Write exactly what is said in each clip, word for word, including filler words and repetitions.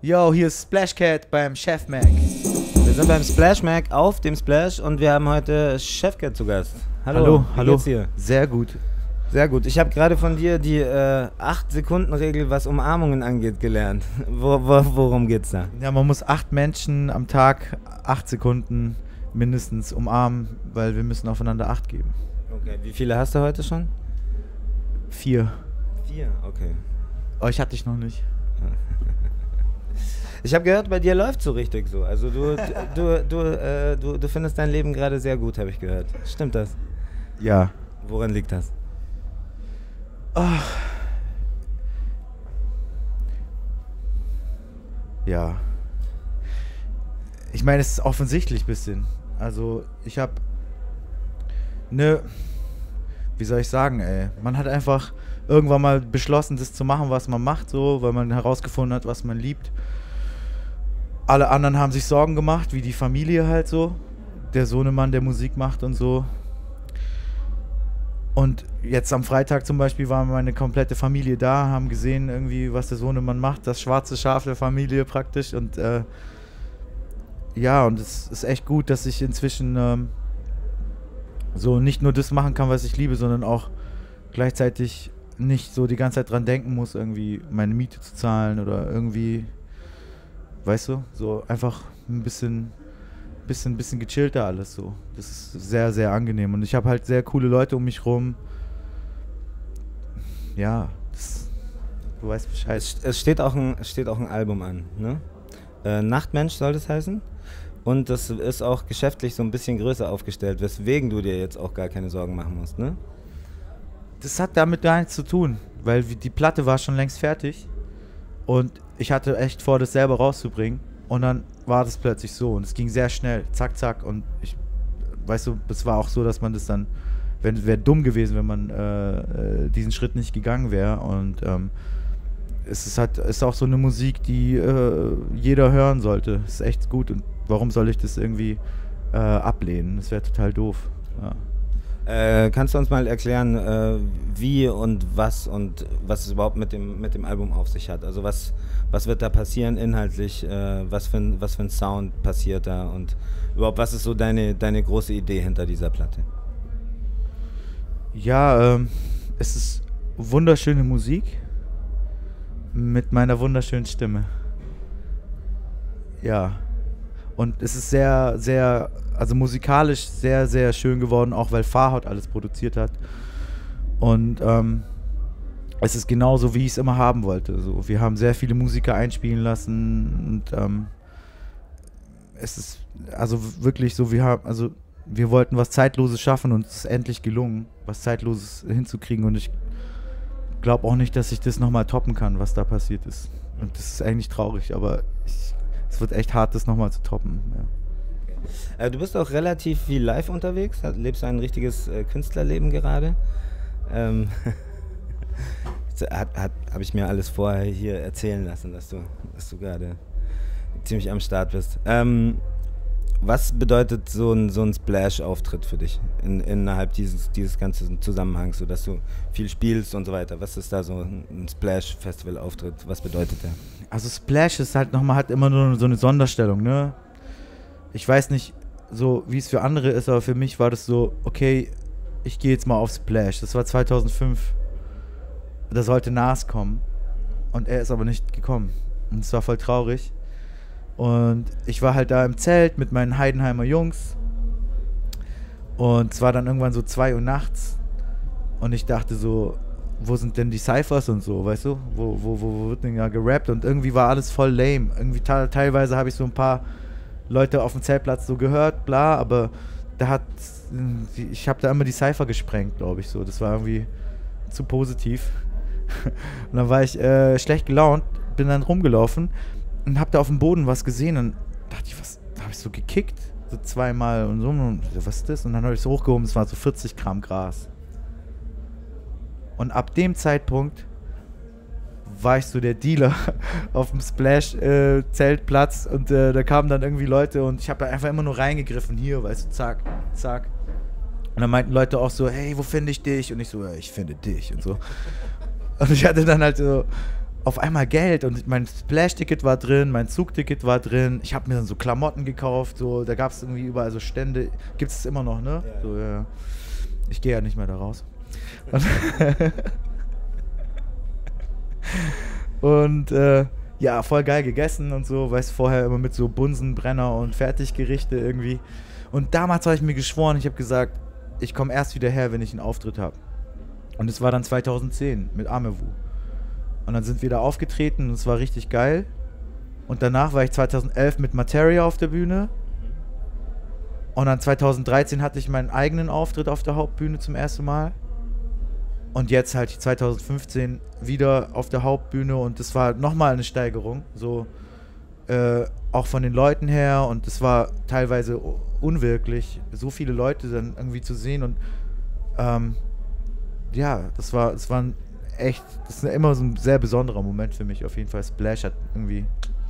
Yo, hier ist Splash Cat beim Chef Mac. Wir sind beim Splash Mac auf dem Splash und wir haben heute Chef Cat zu Gast. Hallo, hallo, wie hallo. geht's dir? Sehr gut. Sehr gut. Ich habe gerade von dir die äh, acht Sekunden Regel, was Umarmungen angeht, gelernt. Wo, wo, worum geht's da? Ja, man muss acht Menschen am Tag acht Sekunden mindestens umarmen, weil wir müssen aufeinander Acht geben. Okay, wie viele hast du heute schon? Vier. Vier, okay. Euch hatte ich noch nicht. Ich habe gehört, bei dir läuft so richtig so. Also du, du, du, äh, du, du findest dein Leben gerade sehr gut, habe ich gehört. Stimmt das? Ja. Woran liegt das? Oh. Ja. Ich meine, es ist offensichtlich ein bisschen. Also ich habe ne, wie soll ich sagen, ey, man hat einfach irgendwann mal beschlossen, das zu machen, was man macht, so, weil man herausgefunden hat, was man liebt. Alle anderen haben sich Sorgen gemacht, wie die Familie halt so, der Sohnemann, der Musik macht und so. Und jetzt am Freitag zum Beispiel war meine komplette Familie da, haben gesehen irgendwie, was der Sohnemann macht, das schwarze Schaf der Familie praktisch. Und äh, ja, und es ist echt gut, dass ich inzwischen ähm, so nicht nur das machen kann, was ich liebe, sondern auch gleichzeitig nicht so die ganze Zeit dran denken muss, irgendwie meine Miete zu zahlen oder irgendwie, weißt du, so einfach ein bisschen, bisschen, bisschen gechillter alles so. Das ist sehr, sehr angenehm und ich habe halt sehr coole Leute um mich rum. Ja, das, du weißt Bescheid. Es, es, steht auch ein, es steht auch ein Album an, ne? Äh, Nachtmensch soll das heißen. Und das ist auch geschäftlich so ein bisschen größer aufgestellt, weswegen du dir jetzt auch gar keine Sorgen machen musst, ne? Das hat damit gar nichts zu tun, weil die Platte war schon längst fertig und ich hatte echt vor, das selber rauszubringen und dann war das plötzlich so und es ging sehr schnell, zack, zack und ich, weißt du, es war auch so, dass man das dann, wenn wäre dumm gewesen, wenn man äh, diesen Schritt nicht gegangen wäre und ähm, es ist halt, ist auch so eine Musik, die äh, jeder hören sollte, es ist echt gut und warum soll ich das irgendwie äh, ablehnen, das wäre total doof, ja. Äh, kannst du uns mal erklären, äh, wie und was und was es überhaupt mit dem, mit dem Album auf sich hat? Also was, was wird da passieren inhaltlich, äh, was, für ein, was für ein Sound passiert da und überhaupt was ist so deine, deine große Idee hinter dieser Platte? Ja, ähm, es ist wunderschöne Musik mit meiner wunderschönen Stimme. Ja, und es ist sehr, sehr, also musikalisch sehr, sehr schön geworden, auch weil Farhad alles produziert hat. Und ähm, es ist genauso, wie ich es immer haben wollte. So, wir haben sehr viele Musiker einspielen lassen und ähm, es ist also wirklich so, wir haben, also wir wollten was Zeitloses schaffen und es ist endlich gelungen, was Zeitloses hinzukriegen und ich glaube auch nicht, dass ich das nochmal toppen kann, was da passiert ist. Und das ist eigentlich traurig, aber ich, es wird echt hart, das nochmal zu toppen. Ja. Äh, du bist auch relativ viel live unterwegs, lebst ein richtiges äh, Künstlerleben gerade. Ähm, hat, hat, habe ich mir alles vorher hier erzählen lassen, dass du, dass du gerade ziemlich am Start bist. Ähm, was bedeutet so ein, so ein Splash-Auftritt für dich in, innerhalb dieses, dieses ganzen Zusammenhangs, so dass du viel spielst und so weiter? Was ist da so ein Splash-Festival-Auftritt? Was bedeutet der? Also Splash ist halt nochmal, hat immer nur so eine Sonderstellung, ne? Ich weiß nicht, so wie es für andere ist, aber für mich war das so, okay, ich gehe jetzt mal auf Splash. Das war zweitausendfünf. Da sollte Nas kommen. Und er ist aber nicht gekommen. Und es war voll traurig. Und ich war halt da im Zelt mit meinen Heidenheimer Jungs. Und es war dann irgendwann so zwei Uhr nachts. Und ich dachte so, wo sind denn die Cyphers und so, weißt du? Wo, wo, wo, wo wird denn ja gerappt? Und irgendwie war alles voll lame. Irgendwie te- teilweise habe ich so ein paar Leute auf dem Zeltplatz so gehört, bla, aber da hat, ich habe da immer die Cypher gesprengt, glaube ich so. Das war irgendwie zu positiv. Und dann war ich äh, schlecht gelaunt, bin dann rumgelaufen und habe da auf dem Boden was gesehen und dachte ich, was, da habe ich so gekickt, so zweimal und so, und was ist das? Und dann habe ich so hochgehoben, es war so vierzig Gramm Gras. Und ab dem Zeitpunkt war ich so der Dealer auf dem Splash-Zeltplatz äh, und äh, da kamen dann irgendwie Leute und ich habe da einfach immer nur reingegriffen, hier, weißt du, zack, zack. Und dann meinten Leute auch so, hey, wo finde ich dich? Und ich so, ja, ich finde dich und so. Und ich hatte dann halt so, auf einmal Geld und mein Splash-Ticket war drin, mein Zugticket war drin. Ich habe mir dann so Klamotten gekauft, so, da gab es irgendwie überall so Stände. Gibt es immer noch, ne? Ja. So, ja. Ich gehe ja nicht mehr da raus. Und, und äh, ja, voll geil gegessen und so, weißt vorher immer mit so Bunsenbrenner und Fertiggerichte irgendwie. Und damals habe ich mir geschworen, ich habe gesagt, ich komme erst wieder her, wenn ich einen Auftritt habe. Und es war dann zweitausendzehn mit Amewu. Und dann sind wir da aufgetreten und es war richtig geil. Und danach war ich zweitausendelf mit Materia auf der Bühne. Und dann zweitausenddreizehn hatte ich meinen eigenen Auftritt auf der Hauptbühne zum ersten Mal. Und jetzt halt zweitausendfünfzehn wieder auf der Hauptbühne und das war nochmal eine Steigerung. So, äh, auch von den Leuten her und es war teilweise unwirklich, so viele Leute dann irgendwie zu sehen und ähm, ja, das war, das war ein echt, das ist immer so ein sehr besonderer Moment für mich auf jeden Fall. Splash hat irgendwie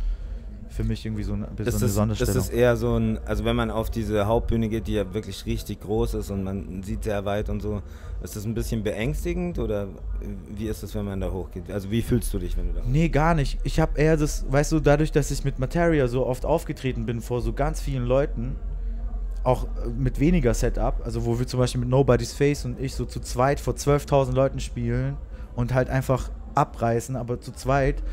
für mich irgendwie so eine, so ist eine das, Sonderstellung. Ist das eher so ein, also wenn man auf diese Hauptbühne geht, die ja wirklich richtig groß ist und man sieht sehr weit und so, ist das ein bisschen beängstigend oder wie ist das, wenn man da hochgeht? Also wie fühlst du dich, wenn du da hochgehst? Nee, gar nicht. Ich habe eher das, weißt du, dadurch, dass ich mit Materia so oft aufgetreten bin vor so ganz vielen Leuten, auch mit weniger Setup, also wo wir zum Beispiel mit Nobody's Face und ich so zu zweit vor zwölftausend Leuten spielen und halt einfach abreißen, aber zu zweit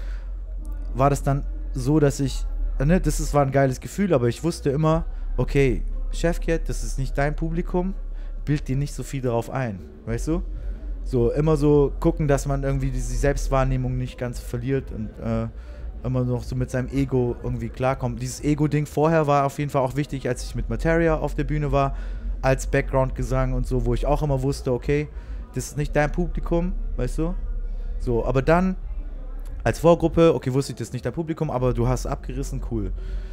war das dann so, dass ich, ne, das ist, war ein geiles Gefühl, aber ich wusste immer, okay, Chefcat, das ist nicht dein Publikum, bild dir nicht so viel darauf ein, weißt du? So, immer so gucken, dass man irgendwie diese Selbstwahrnehmung nicht ganz verliert und äh, immer noch so mit seinem Ego irgendwie klarkommt. Dieses Ego-Ding vorher war auf jeden Fall auch wichtig, als ich mit Materia auf der Bühne war, als Background-Gesang und so, wo ich auch immer wusste, okay, das ist nicht dein Publikum, weißt du? So, aber dann als Vorgruppe, okay, wusste ich, das ist nicht dein Publikum, aber du hast abgerissen, cool.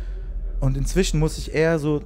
Und inzwischen muss ich eher so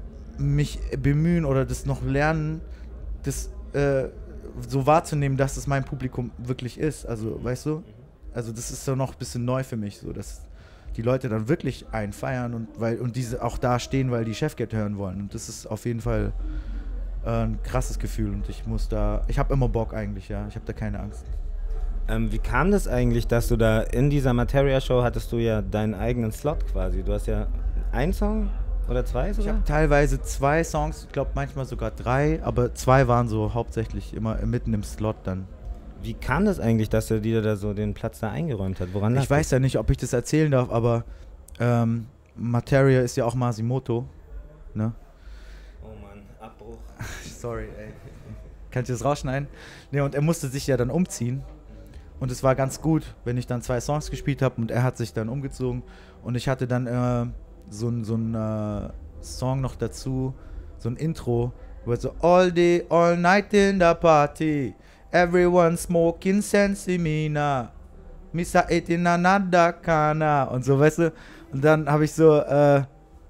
mich bemühen oder das noch lernen, das äh, so wahrzunehmen, dass es mein Publikum wirklich ist. Also, weißt du? Also das ist so noch ein bisschen neu für mich, so dass die Leute dann wirklich einen feiern und weil und diese auch da stehen, weil die Chefcat hören wollen. Und das ist auf jeden Fall äh, ein krasses Gefühl und ich muss da, ich habe immer Bock eigentlich, ja. Ich habe da keine Angst. Ähm, wie kam das eigentlich, dass du da in dieser Materia-Show hattest du ja deinen eigenen Slot quasi? Du hast ja einen Song oder zwei sogar? Ich habe teilweise zwei Songs, ich glaube manchmal sogar drei, aber zwei waren so hauptsächlich immer mitten im Slot dann. Wie kam das eigentlich, dass er dir da so den Platz da eingeräumt hat? Woran lag Ich weiß das? ja nicht, ob ich das erzählen darf, aber ähm, Materia ist ja auch Masimoto, ne? Oh Mann, Abbruch. Sorry, ey. Kannst du das rausschneiden? Ne, und er musste sich ja dann umziehen. Und es war ganz gut, wenn ich dann zwei Songs gespielt habe und er hat sich dann umgezogen. Und ich hatte dann äh, so ein so äh, Song noch dazu, so ein Intro, wo so all day, all night in the party, everyone smoking Sensimina, Missa eating another kana und so, weißt du. Und dann habe ich so äh,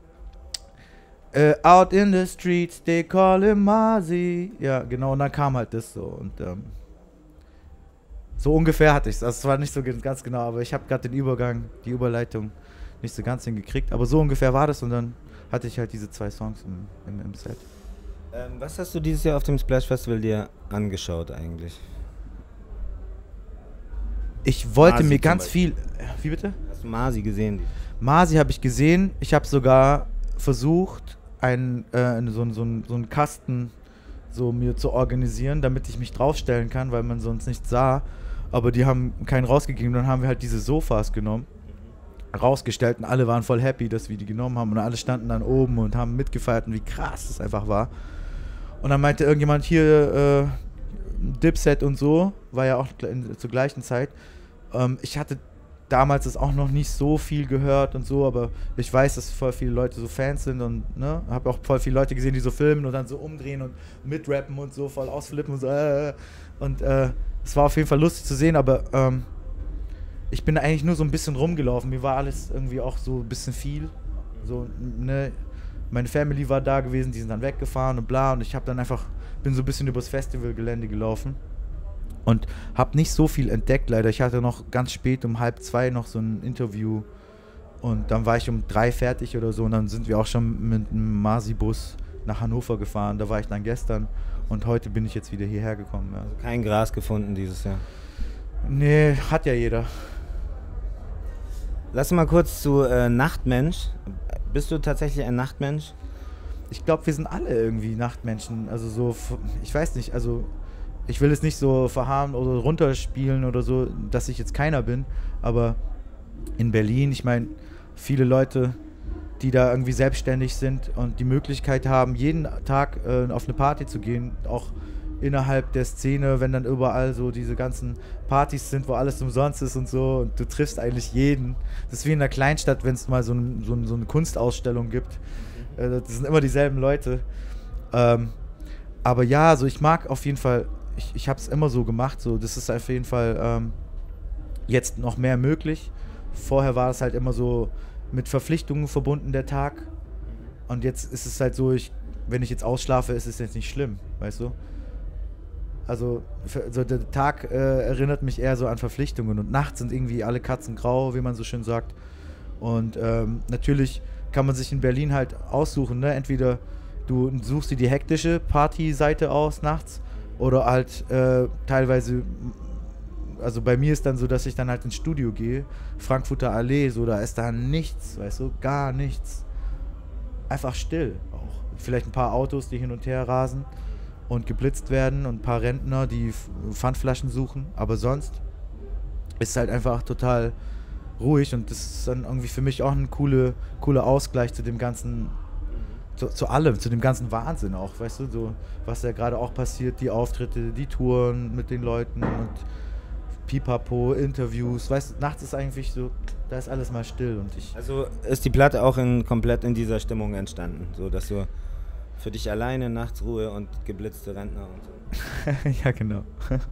äh, out in the streets, they call him Masi. Ja, genau, und dann kam halt das so und ähm, so ungefähr hatte ich es. Das war nicht so ganz genau, aber ich habe gerade den Übergang, die Überleitung nicht so ganz hingekriegt. Aber so ungefähr war das und dann hatte ich halt diese zwei Songs im, im, im Set. Ähm, was hast du dieses Jahr auf dem Splash Festival dir angeschaut eigentlich? Ich wollte Masi mir zum ganz Beispiel. viel... Wie bitte? Hast du Masi gesehen? Masi habe ich gesehen. Ich habe sogar versucht, einen, äh, so, so, so einen Kasten so mir zu organisieren, damit ich mich draufstellen kann, weil man sonst nichts sah. Aber die haben keinen rausgegeben. Dann haben wir halt diese Sofas genommen, rausgestellt und alle waren voll happy, dass wir die genommen haben. Und alle standen dann oben und haben mitgefeiert und wie krass das einfach war. Und dann meinte irgendjemand hier, äh, Dipset und so, war ja auch in, zur gleichen Zeit. Ähm, ich hatte damals das auch noch nicht so viel gehört und so, aber ich weiß, dass voll viele Leute so Fans sind und ne, habe auch voll viele Leute gesehen, die so filmen und dann so umdrehen und mitrappen und so, voll ausflippen und so. Äh, und äh, es war auf jeden Fall lustig zu sehen, aber ähm, ich bin eigentlich nur so ein bisschen rumgelaufen. Mir war alles irgendwie auch so ein bisschen viel. So, ne, meine Family war da gewesen, die sind dann weggefahren und bla und ich habe dann einfach, bin so ein bisschen übers Festivalgelände gelaufen und habe nicht so viel entdeckt leider. Ich hatte noch ganz spät um halb zwei noch so ein Interview und dann war ich um drei fertig oder so und dann sind wir auch schon mit einem Masi-Bus nach Hannover gefahren. Da war ich dann gestern und heute bin ich jetzt wieder hierher gekommen. Ja. Also kein Gras gefunden dieses Jahr? Nee, hat ja jeder. Lass mal kurz zu äh, Nachtmensch. Bist du tatsächlich ein Nachtmensch? Ich glaube, wir sind alle irgendwie Nachtmenschen. Also so, ich weiß nicht, also ich will es nicht so verharren oder runterspielen oder so, dass ich jetzt keiner bin, aber in Berlin, ich meine, viele Leute, die da irgendwie selbstständig sind und die Möglichkeit haben, jeden Tag äh, auf eine Party zu gehen, auch innerhalb der Szene, wenn dann überall so diese ganzen Partys sind, wo alles umsonst ist und so und du triffst eigentlich jeden. Das ist wie in einer Kleinstadt, wenn es mal so, ein, so, ein, so eine Kunstausstellung gibt. Äh, das sind immer dieselben Leute. Ähm, aber ja, so ich mag auf jeden Fall, ich, ich habe es immer so gemacht, so das ist auf jeden Fall ähm, jetzt noch mehr möglich. Vorher war es halt immer so mit Verpflichtungen verbunden, der Tag. Und jetzt ist es halt so, ich, wenn ich jetzt ausschlafe, ist es jetzt nicht schlimm, weißt du? Also so der Tag äh, erinnert mich eher so an Verpflichtungen und nachts sind irgendwie alle Katzen grau, wie man so schön sagt. Und ähm, natürlich kann man sich in Berlin halt aussuchen, ne? Entweder du suchst dir die hektische Party-Seite aus nachts oder halt äh, teilweise, also bei mir ist dann so, dass ich dann halt ins Studio gehe, Frankfurter Allee, so da ist da nichts, weißt du, gar nichts. Einfach still auch. Vielleicht ein paar Autos, die hin und her rasen und geblitzt werden und ein paar Rentner, die Pfandflaschen suchen, aber sonst ist es halt einfach total ruhig und das ist dann irgendwie für mich auch ein cooler coole Ausgleich zu dem ganzen, zu, zu allem, zu dem ganzen Wahnsinn auch, weißt du, so was ja gerade auch passiert, die Auftritte, die Touren mit den Leuten und Pipapo, Interviews, weißt du, nachts ist eigentlich so, da ist alles mal still und ich... Also ist die Platte auch in, komplett in dieser Stimmung entstanden, so dass du für dich alleine nachts Ruhe und geblitzte Rentner und so. Ja, genau.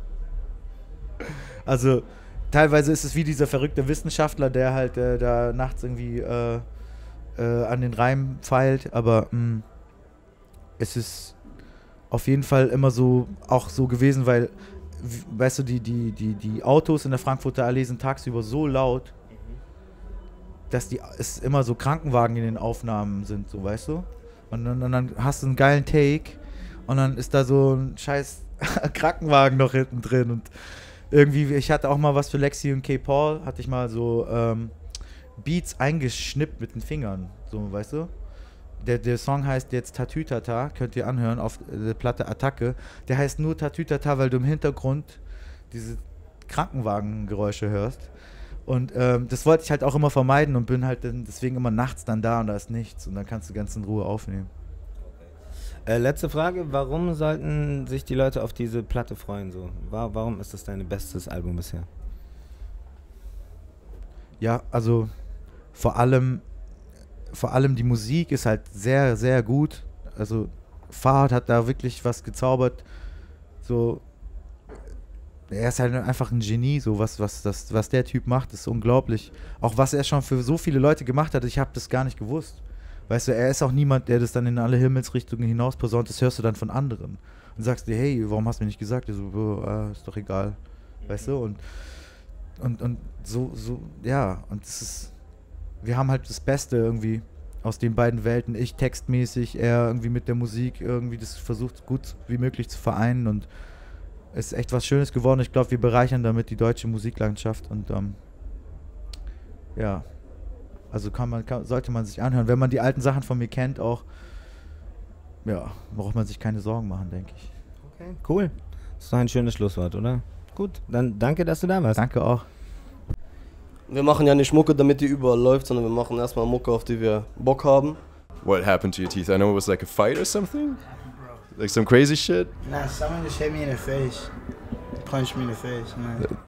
Also teilweise ist es wie dieser verrückte Wissenschaftler, der halt äh, da nachts irgendwie äh, äh, an den Reim feilt, aber mh, es ist auf jeden Fall immer so, auch so gewesen, weil, weißt du, die, die, die, die Autos in der Frankfurter Allee sind tagsüber so laut, dass die, es immer so Krankenwagen in den Aufnahmen sind, so, weißt du? Und dann, und dann hast du einen geilen Take und dann ist da so ein scheiß Krankenwagen noch hinten drin und irgendwie, ich hatte auch mal was für Lexi und K-Paul, hatte ich mal so ähm, Beats eingeschnippt mit den Fingern, so, weißt du? Der, der Song heißt jetzt Tatütata, könnt ihr anhören auf der Platte Attacke. Der heißt nur Tatütata, weil du im Hintergrund diese Krankenwagengeräusche hörst. Und ähm, das wollte ich halt auch immer vermeiden und bin halt dann deswegen immer nachts dann da und da ist nichts und dann kannst du ganz in Ruhe aufnehmen. Okay. Äh, letzte Frage, warum sollten sich die Leute auf diese Platte freuen? So? War, warum ist das dein bestes Album bisher? Ja, also vor allem, vor allem die Musik ist halt sehr, sehr gut. Also Fahad hat da wirklich was gezaubert. So, er ist halt einfach ein Genie, so was, was, das, was der Typ macht, ist unglaublich. Auch was er schon für so viele Leute gemacht hat, ich habe das gar nicht gewusst. Weißt du, er ist auch niemand, der das dann in alle Himmelsrichtungen hinaus posaunt, das hörst du dann von anderen. Und sagst dir, hey, warum hast du mir nicht gesagt? Ich so, oh, ah, ist doch egal. Weißt du, und, und, und so, so, ja, und es ist, wir haben halt das Beste irgendwie aus den beiden Welten. Ich textmäßig, er irgendwie mit der Musik irgendwie das versucht, gut wie möglich zu vereinen und es ist echt was Schönes geworden. Ich glaube, wir bereichern damit die deutsche Musiklandschaft und ähm, ja, also kann man, kann, sollte man sich anhören. Wenn man die alten Sachen von mir kennt auch, ja, braucht man sich keine Sorgen machen, denke ich. Okay, cool. Das ist doch ein schönes Schlusswort, oder? Gut, dann danke, dass du da warst. Danke auch. Wir machen ja nicht Mucke, damit die überall läuft, sondern wir machen erstmal Mucke, auf die wir Bock haben. What happened to your teeth? I know it was like a fight or something? Like some crazy shit? Nah, someone just hit me in the face. Punched me in the face, man.